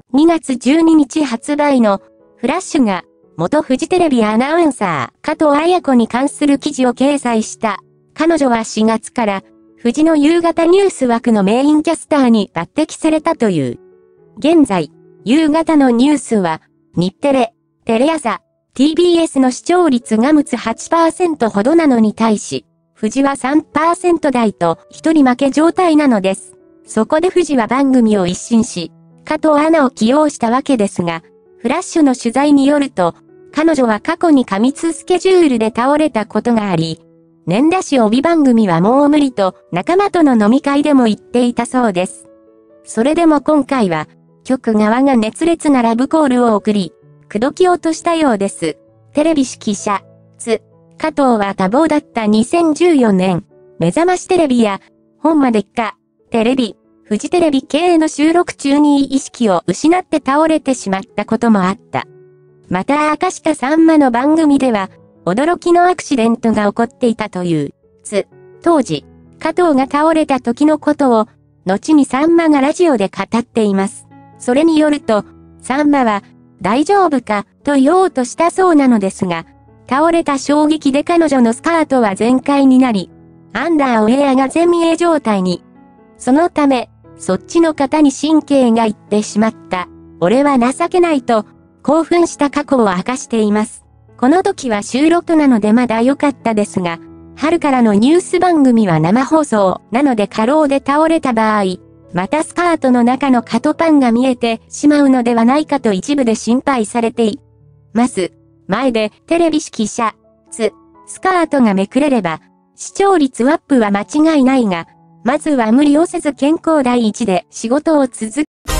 2月12日発売のフラッシュが元フジテレビアナウンサー加藤綾子に関する記事を掲載した。彼女は4月からフジの夕方ニュース枠のメインキャスターに抜擢されたという。現在、夕方のニュースは日テレ、テレ朝、TBS の視聴率が8% ほどなのに対し、フジは 3% 台と一人負け状態なのです。そこでフジは番組を一新し、加藤アナを起用したわけですが、フラッシュの取材によると、彼女は過去に過密スケジュールで倒れたことがあり、年出し帯番組はもう無理と仲間との飲み会でも言っていたそうです。それでも今回は、局側が熱烈なラブコールを送り、口説き落としたようです。テレビ指揮者、加藤は多忙だった2014年、目覚ましテレビや、ほんまでっか、テレビ、フジテレビ系の収録中に意識を失って倒れてしまったこともあった。また明かしたさんまの番組では、驚きのアクシデントが起こっていたという。当時、加藤が倒れた時のことを、後にさんまがラジオで語っています。それによると、さんまは、大丈夫か、と言おうとしたそうなのですが、倒れた衝撃で彼女のスカートは全開になり、アンダーウェアが全見え状態に。そのため、そっちの方に神経がいってしまった。俺は情けないと、興奮した過去を明かしています。この時は収録なのでまだ良かったですが、春からのニュース番組は生放送なので過労で倒れた場合、またスカートの中のカトパンが見えてしまうのではないかと一部で心配されています。前でテレビ指揮者、スカートがめくれれば、視聴率アップは間違いないが、まずは無理をせず健康第一で仕事を続け